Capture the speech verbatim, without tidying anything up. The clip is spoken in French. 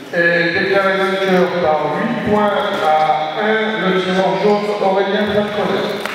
est déclaré vainqueur par huit points à un, le tireur jaune Aurélien Falconet.